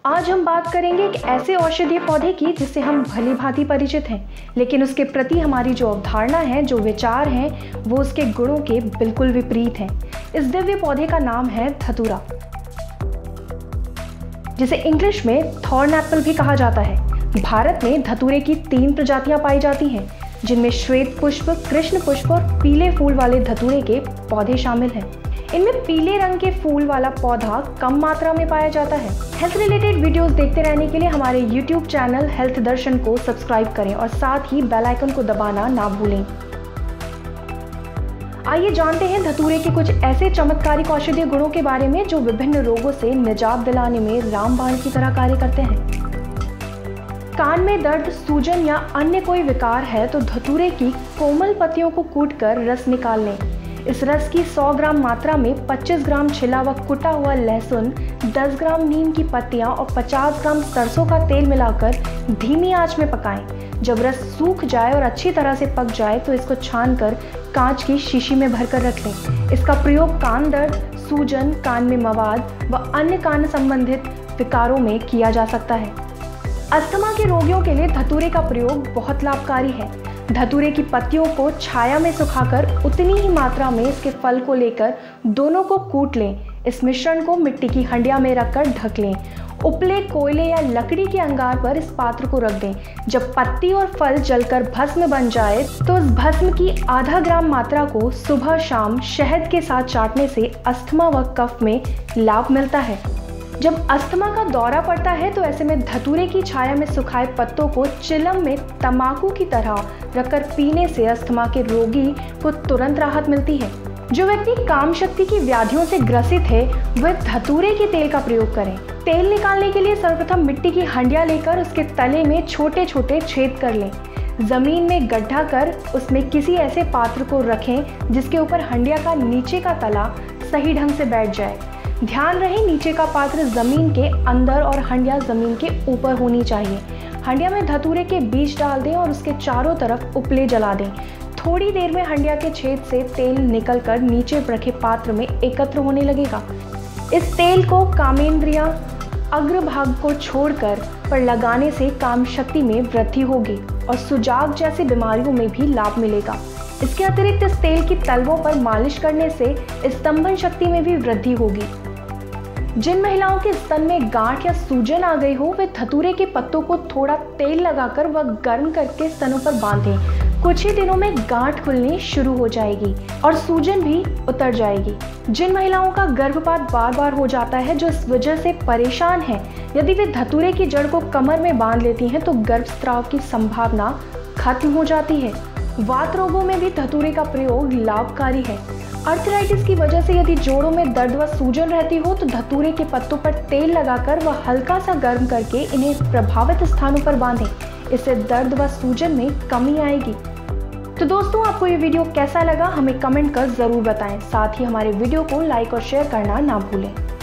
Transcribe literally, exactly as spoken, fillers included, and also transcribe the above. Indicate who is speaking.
Speaker 1: आज हम बात करेंगे एक ऐसे औषधीय पौधे की जिससे हम भली भांति परिचित हैं, लेकिन उसके प्रति हमारी जो अवधारणा है, जो विचार हैं, वो उसके गुणों के बिल्कुल विपरीत हैं। इस दिव्य पौधे का नाम है धतूरा, जिसे इंग्लिश में थॉर्न एप्पल भी कहा जाता है। भारत में धतूरे की तीन प्रजातियां पाई जाती हैं, जिनमें श्वेत पुष्प, कृष्ण पुष्प और पीले फूल वाले धतूरे के पौधे शामिल हैं। इनमें पीले रंग के फूल वाला पौधा कम मात्रा में पाया जाता है। हेल्थ रिलेटेड वीडियोस देखते रहने के लिए हमारे यूट्यूब चैनल हेल्थ दर्शन को सब्सक्राइब करें और साथ ही बेल आइकन को दबाना ना भूलें। आइए जानते हैं धतूरे के कुछ ऐसे चमत्कारिक औषधीय गुणों के बारे में जो विभिन्न रोगों से निजात दिलाने में रामबाण की तरह कार्य करते हैं। कान में दर्द, सूजन या अन्य कोई विकार है तो धतूरे की कोमल पत्तियों को कूटकर रस निकाल लें। इस रस की सौ ग्राम मात्रा में पच्चीस ग्राम छिला व कुटा हुआ लहसुन, दस ग्राम नीम की पत्तियां और पचास ग्राम सरसों का तेल मिलाकर धीमी आंच में पकाएं। जब रस सूख जाए और अच्छी तरह से पक जाए तो इसको छानकर कांच की शीशी में भरकर रख लें। इसका प्रयोग कान दर्द, सूजन, कान में मवाद व अन्य कान संबंधित विकारों में किया जा सकता है। अस्थमा के रोगियों के लिए धतूरे का प्रयोग बहुत लाभकारी है। धतूरे की पत्तियों को छाया में सुखाकर उतनी ही मात्रा में इसके फल को लेकर दोनों को कूट लें। इस मिश्रण को मिट्टी की हंडिया में रखकर ढक लें। उपले, कोयले या लकड़ी के अंगार पर इस पात्र को रख दें। जब पत्ती और फल जलकर भस्म बन जाए तो उस भस्म की आधा ग्राम मात्रा को सुबह शाम शहद के साथ चाटने से अस्थमा व कफ में लाभ मिलता है। जब अस्थमा का दौरा पड़ता है तो ऐसे में धतूरे की छाया में सुखाए पत्तों को चिलम में तंबाकू की तरह रखकर पीने से अस्थमा के रोगी को तुरंत राहत मिलती है। जो व्यक्ति काम शक्ति की व्याधियों से ग्रसित है वह धतूरे के तेल का प्रयोग करें। तेल निकालने के लिए सर्वप्रथम मिट्टी की हंडिया लेकर उसके तले में छोटे छोटे छेद कर लें। जमीन में गड्ढा कर उसमें किसी ऐसे पात्र को रखें जिसके ऊपर हंडिया का नीचे का तला सही ढंग से बैठ जाए। ध्यान रहे नीचे का पात्र जमीन के अंदर और हंडिया जमीन के ऊपर होनी चाहिए। हंडिया में धतूरे के बीज डाल दें और उसके चारों तरफ उपले जला दें। थोड़ी देर में हंडिया के छेद से तेल निकलकर नीचे रखे पात्र में एकत्र होने लगेगा। इस तेल को कामेंद्रिया अग्रभाग को छोड़कर पर लगाने से काम शक्ति में वृद्धि होगी और सुजाग जैसी बीमारियों में भी लाभ मिलेगा। इसके अतिरिक्त इस तेल की तलवों पर मालिश करने से स्तंभन शक्ति में भी वृद्धि होगी। जिन महिलाओं के स्तन में गांठ या सूजन आ गई हो वे धतूरे के पत्तों को थोड़ा तेल लगाकर व गर्म करके स्तनों पर बांधें। कुछ ही दिनों में गांठ खुलनी शुरू हो जाएगी और सूजन भी उतर जाएगी। जिन महिलाओं का गर्भपात बार बार हो जाता है, जो इस वजह से परेशान हैं, यदि वे धतूरे की जड़ को कमर में बांध लेती हैं तो गर्भस्राव की संभावना खत्म हो जाती है। वात रोगों में भी धतूरे का प्रयोग लाभकारी है। आर्थराइटिस की वजह से यदि जोड़ों में दर्द व सूजन रहती हो तो धतूरे के पत्तों पर तेल लगाकर व हल्का सा गर्म करके इन्हें प्रभावित स्थानों पर बांधें। इससे दर्द व सूजन में कमी आएगी। तो दोस्तों, आपको ये वीडियो कैसा लगा हमें कमेंट कर जरूर बताएं। साथ ही हमारे वीडियो को लाइक और शेयर करना ना भूलें।